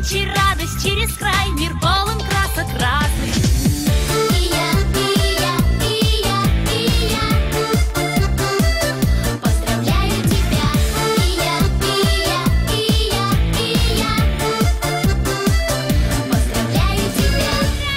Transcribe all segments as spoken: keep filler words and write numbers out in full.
нынче радость через край, мир полон красок разных. И я, и я, и я, и я поздравляю тебя. И я, и я, и я, и я поздравляю тебя.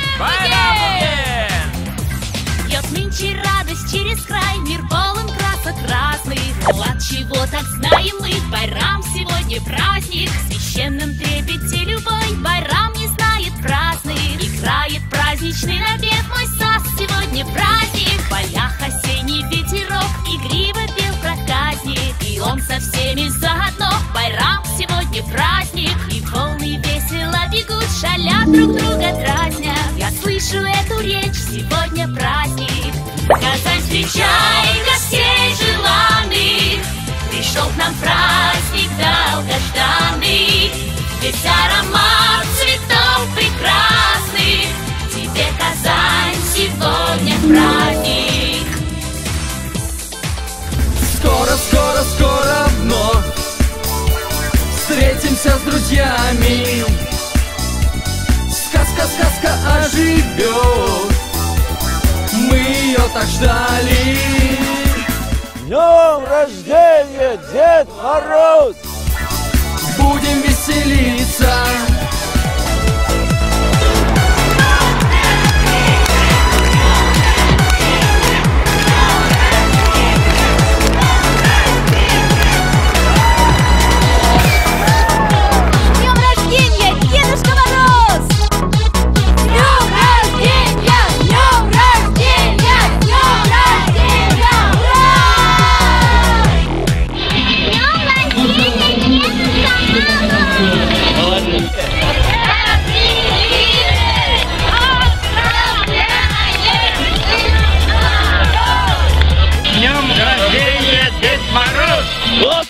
Бьет нынче радость через край, мир полон красок разных. От чего так знаем мы, Байрам сегодня праздник. В священном трепете любой Байрам не знает праздных. Играет праздничный напев мой сас, сегодня праздник. В полях осенний ветерок игриво пел проказник. И он со всеми заодно, Байрам сегодня праздник. И волны весело бегут, шалят друг друга дразня. Я слышу эту речь, сегодня праздник. Казань, встречай гостей желанных, пришел к нам праздник долгожданный. Весь аромат цветов прекрасных, тебе, Казань, сегодня праздник. Скоро, скоро, скоро вновь встретимся с друзьями. Сказка, сказка оживет, мы ее так ждали. С днем рождения, Дед Мороз! Будем веселиться. Вот